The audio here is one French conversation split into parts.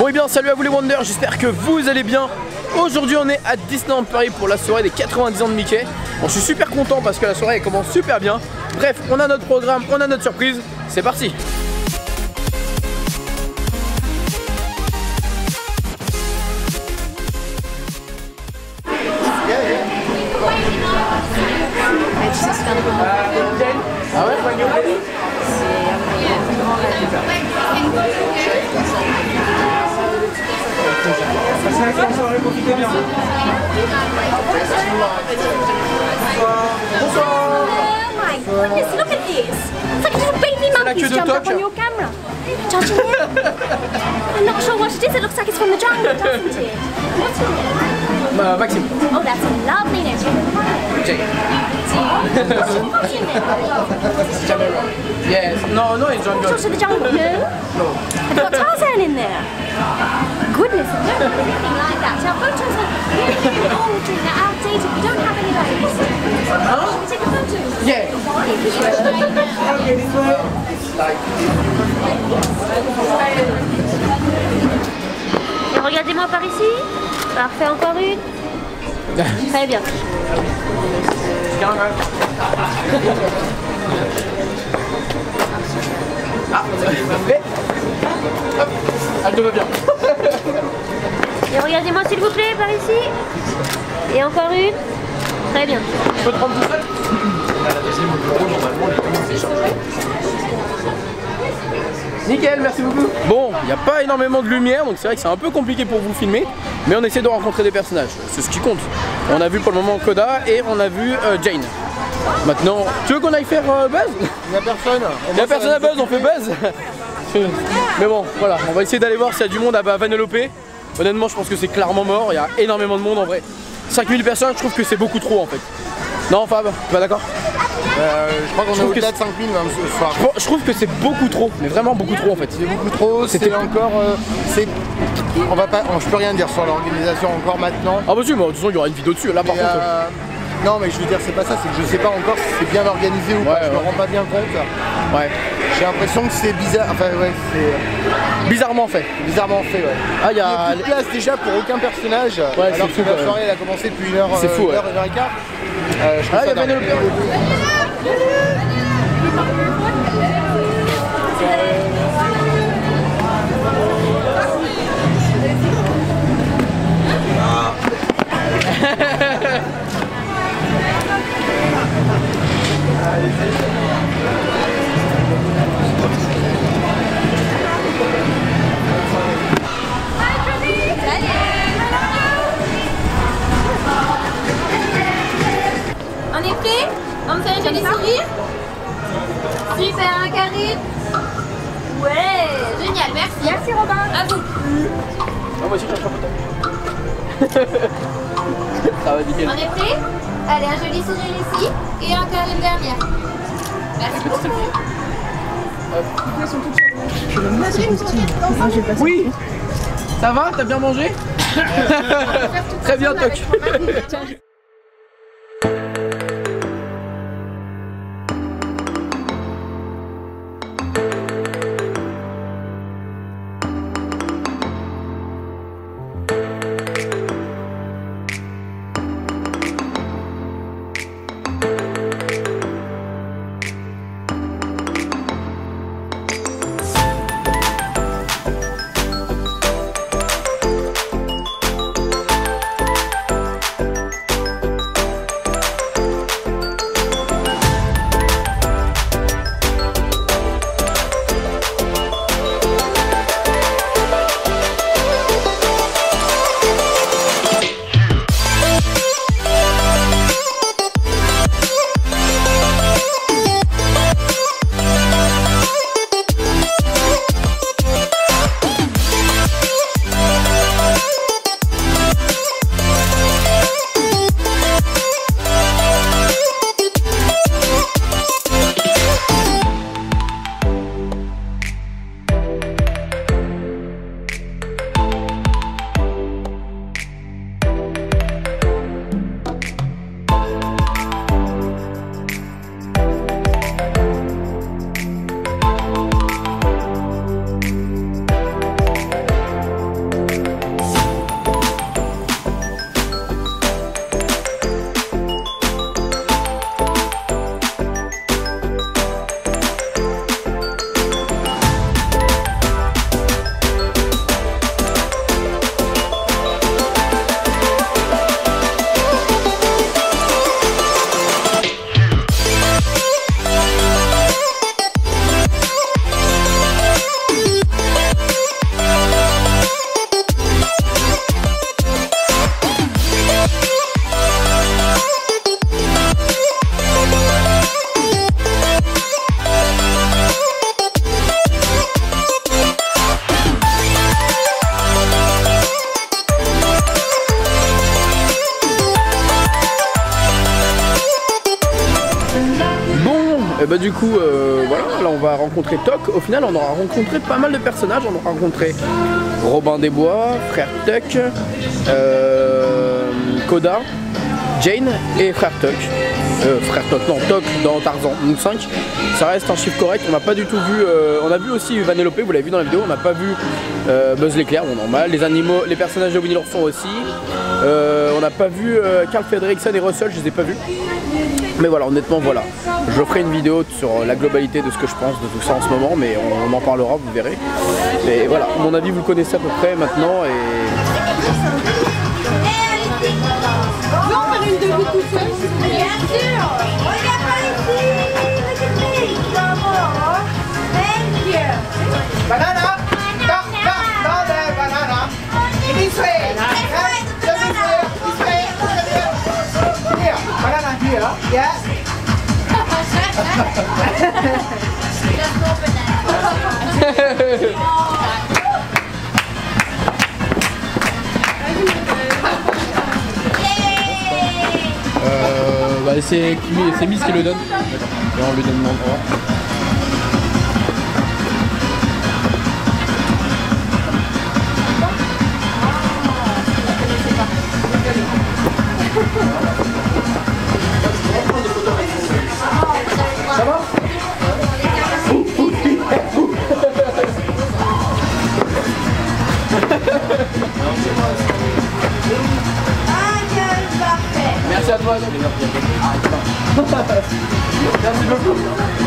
Bon et bien salut à vous les Wonders, j'espère que vous allez bien. Aujourd'hui on est à Disneyland Paris pour la soirée des 90 ans de Mickey. Bon, je suis super content parce que la soirée elle commence super bien. Bref, on a notre programme, on a notre surprise, c'est parti. Ah ouais, profitez bien. Bonsoir. Oh my goodness, look at this. It's like a little baby monkey jumped up on your camera. Touching it? I'm not sure what it is. It looks like it's from the jungle, doesn't it? What's your name? Maxime. Oh, that's a lovely name. Jake. What's your name? Yes. No, it's jungle. Talk to the jungle. No? I've got Tarzan in there. Goodness, I don't have anything like that. Our photos are really old and they're outdated. We don't have any like this. Should we take a photo? Yeah. Et regardez-moi par ici. Parfait, encore une. Très bien. Elle te va bien. Et regardez-moi s'il vous plaît par ici. Et encore une. Très bien. Je peux te prendre tout seul. La deuxième au bureau, normalement, les deux c'est chargé. Nickel, merci beaucoup. Bon, il n'y a pas énormément de lumière, donc c'est vrai que c'est un peu compliqué pour vous filmer. Mais on essaie de rencontrer des personnages, c'est ce qui compte. On a vu pour le moment Koda et on a vu Jane. Maintenant, tu veux qu'on aille faire Buzz? Il n'y a personne. Il n'y a personne à Buzz, on fait Buzz. Mais bon, voilà, on va essayer d'aller voir s'il y a du monde à Vanellope. Honnêtement, je pense que c'est clairement mort, il y a énormément de monde en vrai. 5000 personnes, je trouve que c'est beaucoup trop en fait. Non Fab, tu vas d'accord? Je crois qu'on est au-delà de 5000 même ce soir. Je trouve que c'est beaucoup trop, mais vraiment beaucoup trop en fait. C'est beaucoup trop, c'était encore... on va pas, je peux rien dire sur l'organisation encore maintenant. Ah bah si, mais de toute façon il y aura une vidéo dessus, là par contre. Non mais je veux dire c'est pas ça, c'est que je sais pas encore si c'est bien organisé ou pas, je me rends pas bien compte. Ouais. J'ai l'impression que c'est bizarre, enfin ouais c'est... Bizarrement fait. Bizarrement fait, ouais. Ah, il y a plus de place déjà pour aucun personnage, ouais, alors que la soirée elle a commencé depuis une heure, c'est fou, une heure et quart. Je trouve il y a Vanellope. On est prêt? On me fait un joli sourire? Super, un carré? Ouais, génial, merci. Merci Robin. À vous. Ah, moi aussi je cherche un photo. Ça va nickel. On est prêt? Allez, un joli sourire ici et encore une dernière. Merci beaucoup. Oui. Ça va? T'as bien mangé? Très bien, Toc. bah du coup, voilà, là on va rencontrer Toc. Au final, on aura rencontré pas mal de personnages. On aura rencontré Robin des Bois, Frère Tuck, Koda, Jane et Frère Tuck. Toc dans Tarzan, donc 5. Ça reste un chiffre correct. On n'a pas du tout vu. On a vu aussi Vanellope, vous l'avez vu dans la vidéo. On n'a pas vu Buzz l'éclair, bon normal. Les animaux, les personnages de Winnie l'ourson aussi. On n'a pas vu Carl Fredrickson et Russell, je les ai pas vus. Mais voilà, honnêtement, voilà. Je ferai une vidéo sur la globalité de ce que je pense de tout ça en ce moment, mais on en parlera, vous verrez. Mais voilà, à mon avis, vous le connaissez à peu près maintenant. Et Bien sûr. Regarde par ici. Look at me. Bravo. Thank you. Banana. No, there, banana. This way. This way. Here, banana here. Yes. bah, c'est Miss qui le donne. D'accord. On lui donne l'endroit. Ça va? Merci à toi. Merci beaucoup.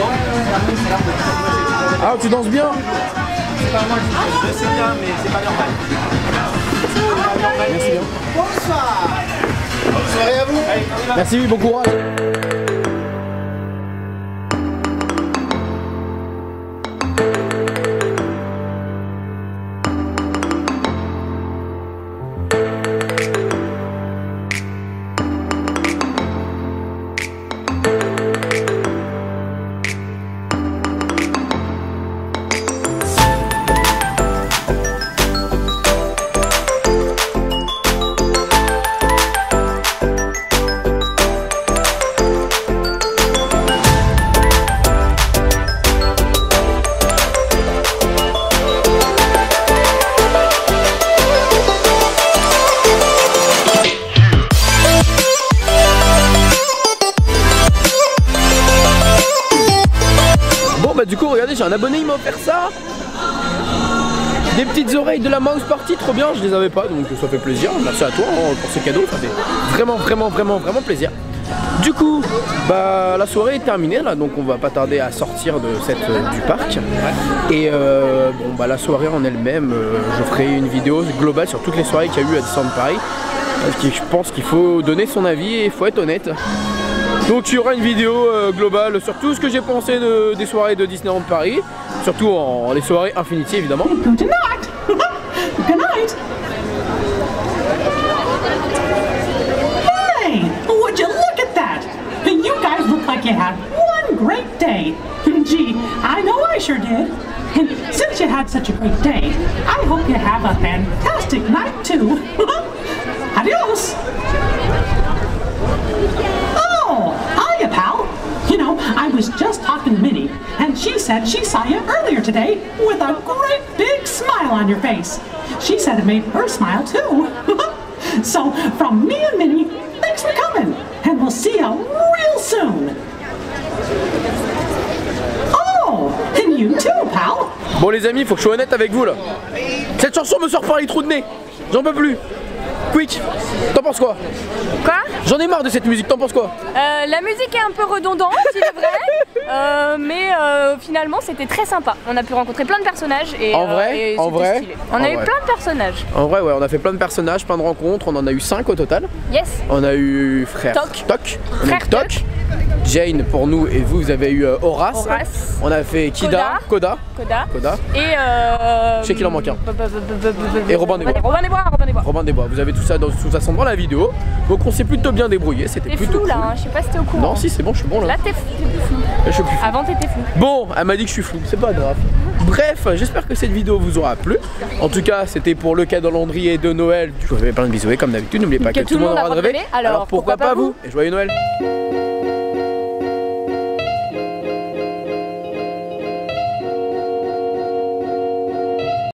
Ah, tu danses bien? Je sais bien, mais c'est pas normal. Merci bien. Bonsoir. Bonne soirée à vous. Merci, bon courage. Bah du coup regardez, j'ai un abonné, il m'a offert ça. Des petites oreilles de la Mouse Party, trop bien, je les avais pas donc ça fait plaisir. Merci à toi hein, pour ce cadeau, ça fait vraiment plaisir. Du coup, bah la soirée est terminée là, donc on va pas tarder à sortir de du parc. Et bon bah la soirée en elle-même, je ferai une vidéo globale sur toutes les soirées qu'il y a eu à Disneyland Paris. Parce que je pense qu'il faut donner son avis et il faut être honnête. Donc il y aura une vidéo globale sur tout ce que j'ai pensé des soirées de Disneyland Paris, surtout les soirées Infinity évidemment. Good night. Good night. Hey, would you look at that? You guys look like you had one great day. Gee, I know I sure did. And since you had such a great day, I hope you have a fantastic night too. Adios. Oh, hiya, pal. You know, I was just talking to Minnie, and she said she saw you earlier today with a great big smile on your face. She said it made her smile too. So, from me and Minnie, thanks for coming, and we'll see you real soon. Oh, and you too, pal. Bon les amis, faut que je sois honnête avec vous là. Cette chanson me sort par les trous de nez. J'en peux plus. Quick, t'en penses quoi? Quoi? J'en ai marre de cette musique, t'en penses quoi? La musique est un peu redondante, il est vrai, mais finalement c'était très sympa. On a pu rencontrer plein de personnages et en vrai, stylé. On a eu plein de personnages. En vrai, ouais, on a fait plein de personnages, plein de rencontres. On en a eu 5 au total. Yes. On a eu Frère Toc, on a eu Toc, Jane pour nous et vous avez eu Horace. On a fait Kida, Koda. Et je sais qu'il en manque un. Et Robin des Bois. Robin des Bois. Vous avez tout ça dans dans la vidéo. Donc on s'est plutôt bien débrouillé. C'était plutôt flou cool. là, hein, je sais pas si t'es au courant. Non, si c'est bon, je suis bon là. Là t'es plus flou. Je suis plus flou. Avant t'étais flou. Bon, elle m'a dit que je suis flou, c'est pas grave. Bref, j'espère que cette vidéo vous aura plu. En tout cas, c'était pour le calendrier de Noël. Je vous fais plein de bisous et comme d'habitude, n'oubliez pas que tout le monde aura rêvé. Alors pourquoi pas vous? Et joyeux Noël.